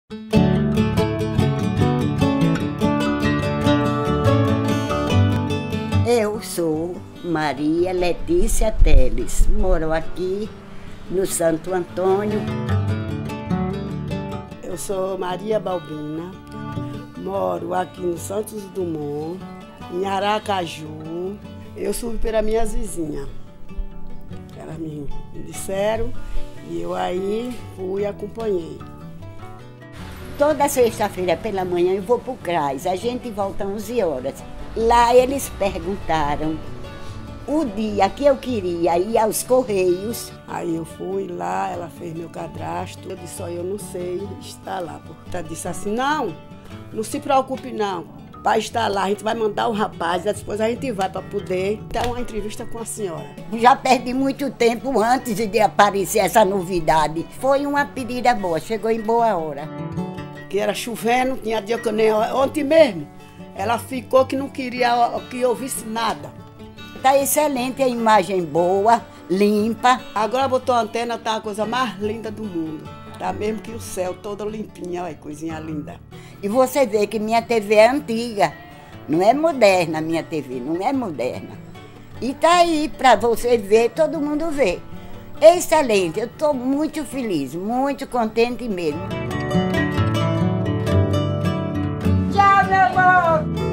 Eu sou Maria Letícia Teles, moro aqui no Santo Antônio. Eu sou Maria Balbina, moro aqui no Santos Dumont, em Aracaju. Eu subi para minhas vizinhas. Elas me disseram e eu aí fui e acompanhei. Toda sexta-feira pela manhã eu vou para o CRAS, a gente volta às 11 horas. Lá eles perguntaram o dia que eu queria ir aos Correios. Aí eu fui lá, ela fez meu cadastro. Eu disse, eu não sei estar lá. Ela disse assim, não se preocupe não. Para estar lá, a gente vai mandar o rapaz, depois a gente vai para poder ter uma entrevista com a senhora. Já perdi muito tempo antes de aparecer essa novidade. Foi uma pedida boa, chegou em boa hora. Que era chovendo, tinha dia que eu nem... Ontem mesmo, ela ficou que não queria que eu ouvisse nada. Tá excelente, a imagem boa, limpa. Agora botou a antena, tá a coisa mais linda do mundo. Tá mesmo que o céu todo limpinho, olha, coisinha linda. E você vê que minha TV é antiga, não é moderna minha TV, não é moderna. E tá aí para você ver, todo mundo vê. Excelente, eu tô muito feliz, muito contente mesmo. Tchau, meu amor!